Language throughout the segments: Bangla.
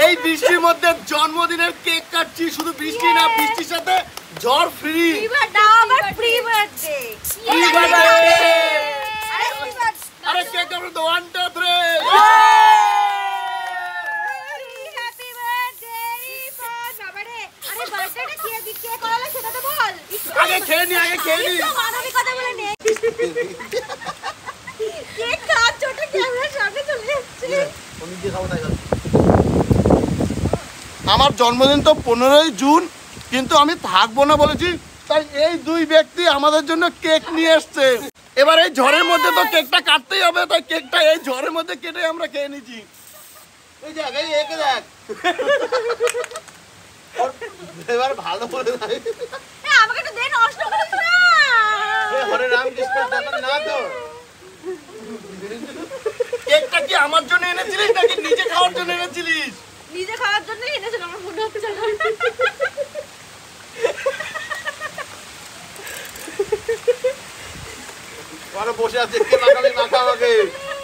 এই বৃষ্টির মধ্যে জন্মদিনের কেক কাটছি, শুধু বৃষ্টি না, বৃষ্টির সাথে জ্বর ফ্রি। আরে কেক কাটো তো 1 2 3। আগে খেয়ে নি, আগে খেয়ে নি। আমার জন্মদিন তো 15ই জুন, কিন্তু আমি থাকবো না বলেছি, তাই এই দুই ব্যক্তি আমাদের জন্য কেক নিয়ে এসছে। এবার এই ঝড়ের মধ্যে তো কেকটা কাটতেই হবে, তাই কেকটা এই ঝড়ের মধ্যে কেটে আমরা খেয়ে নিচ্ছি। এই দেখ, এই একে দেখ, এবার ভালো করে আমাকে একটু দে, নষ্ট করিস না। হরে রাম কৃষ্ণ না তো। কেকটা কি আমার জন্য এনেছিলিস নাকি নিজে খাওয়ার জন্য এনেছিলিস? নিজে খাওয়ার জন্য এনেছিলাম, আমার মনে হচ্ছে না। আরে বসে আছে, কে লাগাবে মাথা আমাকে।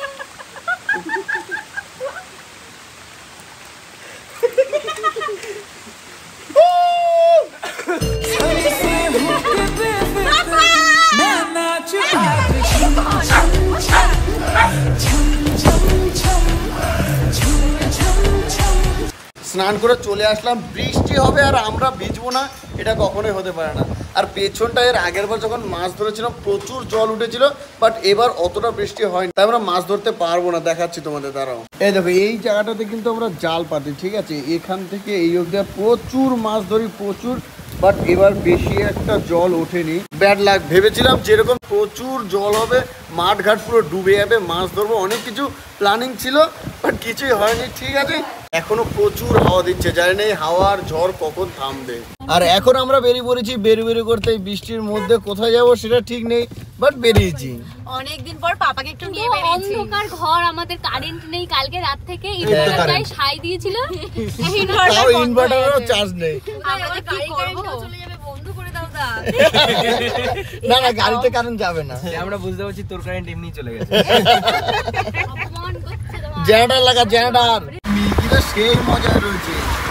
স্নান করে চলে আসলাম, বৃষ্টি হবে আর আমরা ভিজবো না, এটা কখনোই হতে পারে না। আর পেছনটা এর আগের বার যখন মাছ ধরেছিলাম প্রচুর জল উঠেছিল, বাট এবার অতটা বৃষ্টি হয়নি, তাই আমরা মাছ ধরতে পারবো না। দেখাচ্ছি তোমাদের, দাঁড়াও। এই দেখো, এই জায়গাটাতে কিন্তু আমরা জাল পাতি, ঠিক আছে, এখান থেকে এই অবধি প্রচুর মাছ ধরি, প্রচুর, বাট এবার বেশি একটা জল ওঠেনি। ব্যাড লাক, ভেবেছিলাম যেরকম প্রচুর জল হবে, মাঠ ঘাট পুরো ডুবে যাবে, মাছ ধরবো, অনেক কিছু প্ল্যানিং ছিল, বাট কিছুই হয়নি। ঠিক আছে, এখনো প্রচুর হাওয়া দিচ্ছে, জানি না এই হাওয়ার ঝড় কখন থামবে। আর এখন আমরা বেরিয়ে পড়েছি বেরু করতে, বৃষ্টির মধ্যে কোথায় যাবো সেটা ঠিক নেই, বাট বেরিয়েছি। অনেকদিন পর পাপাকে একটু নিয়ে বেরিয়েছি। অন্ধকার ঘর, আমাদের কারেন্ট নেই, কালকে রাত থেকে ইনভার্টারটাই ছাই দিয়েছিল, ইনভার্টারেরও চার্জ নেই। আমাদের কারেন্টটা চলে যাবে, বন্ধ করে দাও দা। না না, গাড়িতে কারেন্ট যাবে না, আমরা বুঝতে পারছি তোর কারেন্ট এমনি চলে গেছে। অপমান করছে তোমার। জেনারেটর লাগা, জেনারেটর। মিল্কিটা সেই মজা রয়েছে।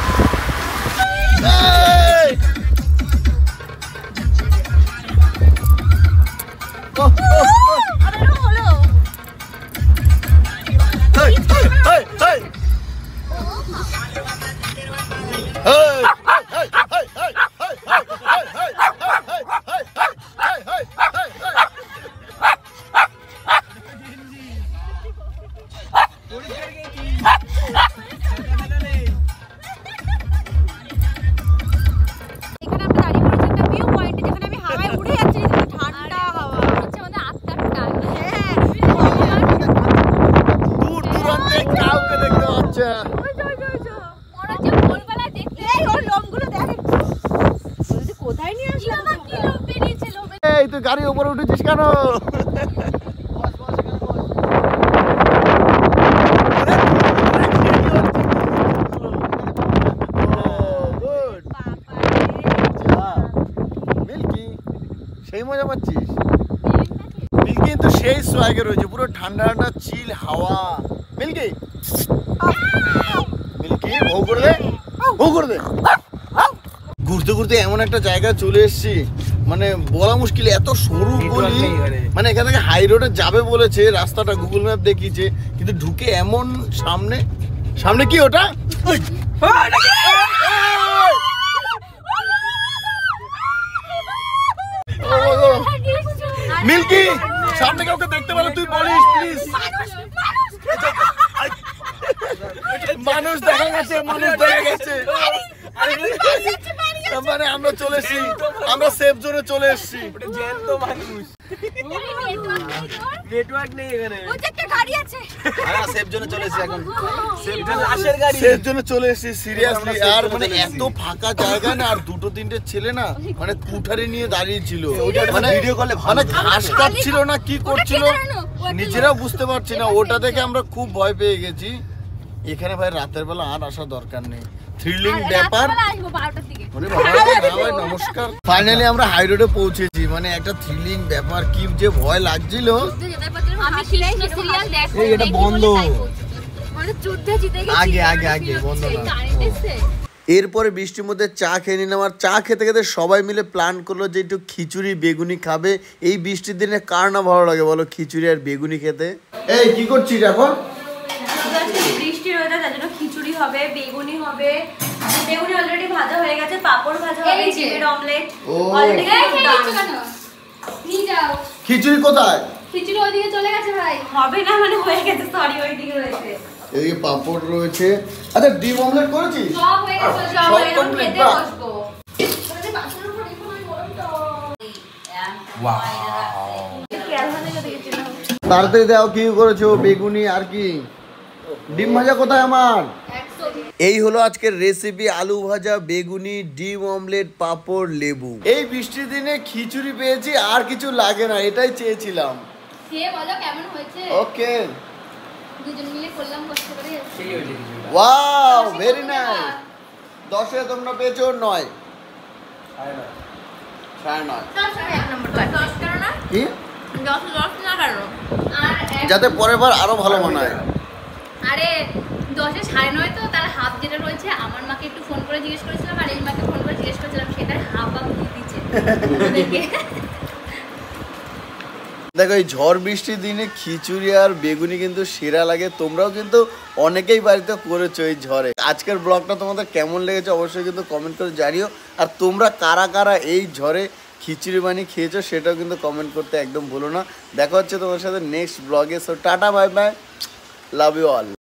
এই তুই গাড়ি উপরে উঠেছিস কেন? সেই মজা পাচ্ছিস? মিল্কি কিন্তু সেই সোয়াগে রয়েছে, পুরো ঠান্ডা ঠান্ডা চিল হাওয়া। মিল্কি মিল্কি ভৌ করে দে, ভৌ করে দে। ঘুরতে ঘুরতে এমন একটা জায়গায় চলে এসেছি, মানে বলা মুশকিল, এত সরু গলি, মানে এখান থেকে হাই রোডে যাবে বলেছে, রাস্তাটা গুগল ম্যাপ দেখিয়েছে, কিন্তু ঢুকে এমন সামনে সামনে কি ওটা? মিল্কি সামনে কাউকে দেখতে পেলে তুই বলিস প্লিজ। মানুষ দেখা গেছে, মানুষ দেখা গেছে। মানে আমরা চলে এসেছি, আমরা সেফ জোনে চলে এসেছি। জ্যান্ত মানুষ, নেটওয়ার্ক নেই এখানে। ওই যে একটা গাড়ি আছে, আমরা সেফ জোনে চলে এসেছি এখন। সেফ জোন লাশের গাড়ি, সেফ জোনে চলে এসেছি সিরিয়াসলি। আর মানে এত ফাঁকা জায়গা না, আর দুটো তিনটে ছেলে না মানে কুঠারি নিয়ে দাঁড়িয়ে ছিল, মানে ভিডিও কলে মানে ঘাস কাটছিল না কি করছিল নিজেরাও বুঝতে পারছি না। ওটা দেখে আমরা খুব ভয় পেয়ে গেছি। এখানে ভাই রাতের বেলা আর আসার দরকার নেই, থ্রিলিং ব্যাপার। নমস্কার, ফাইনালি আমরা হাই রোডে পৌঁছেছি, মানে একটা থ্রিলিং ব্যাপার, কি যে ভয় লাগছিল। এটা বন্ধ, আমাদের যুদ্ধে জিতে গেছি আগে, বন্ধ না। কারেন্ট এসছে এরপরে বৃষ্টির মধ্যে চা খেয়ে নিলাম, আর চা খেতে খেতে সবাই মিলে প্ল্যান করলো যে একটু খিচুড়ি বেগুনি খাবে। এই বৃষ্টির দিনে কার না ভালো লাগে বলো খিচুড়ি আর বেগুনি খেতে। এই কি করছিস এখন? বৃষ্টি ওয়েদার, তার জন্য খিচুড়ি হবে, বেগুনি হবে। বেগুনি অলরেডি ভাজা হয়ে গেছে, পাপড় ভাজা হবে, এই যে। ডিমের অমলেট ও। অলরেডি নিয়ে যাও খিচুড়ি কোথায়? খিচুড়ি ওইদিকে চলে গেছে ভাই হবে না, মানে হয়ে গেছে, সরি, ওইদিকে রয়েছে। এদিকে পাঁপড় রয়েছে। আচ্ছা ডিম অমলেট করেছিস? সব হয়ে গেছে সব সব এখন complete, খেতে বাহ। বসবো। তাড়াতাড়ি দাও, কি করেছো? বেগুনি আর কি? ডিম ভাজা কোথায় আমার? এই হলো আজকের রেসিপি, আলু ভাজা, বেগুনি, ডিম অমলেট, পাঁপড়, লেবু। এই বৃষ্টির দিনে খিচুড়ি পেয়েছি, আর কিছু লাগে না, এটাই চেয়েছিলাম। খেয়ে বলো কেমন হয়েছে ওকে, দুজন মিলে করলাম কষ্ট করে ওয়াও, ভেরি নাইস। 10-এ তোমরা পেয়েছো 9। 9.5 কি? আর যাতে পরের বার আরো ভালো বানায়। আরে 10-এ 9.5 তো, তার হাফ যেটা রয়েছে আমার মাকে একটু ফোন করে জিজ্ঞেস করেছিলাম, আর এই মাকে ফোন করে জিজ্ঞেস করেছিলাম, সেটার হাফ দিয়ে দিচ্ছে ওদেরকে। দেখো এই ঝড় বৃষ্টির দিনে খিচুড়ি আর বেগুনি কিন্তু সেরা লাগে। তোমরাও কিন্তু অনেকেই বাড়িতে করেছো এই ঝড়ে। আজকের ব্লগটা তোমাদের কেমন লেগেছে অবশ্যই কিন্তু কমেন্ট করে জানিও। আর তোমরা কারা কারা এই ঝড়ে খিচুড়ি বানিয়ে খেয়েছো সেটাও কিন্তু কমেন্ট করতে একদম ভুলো না। দেখা হচ্ছে তোমার সাথে next blog. So tata, bye bye, love you all.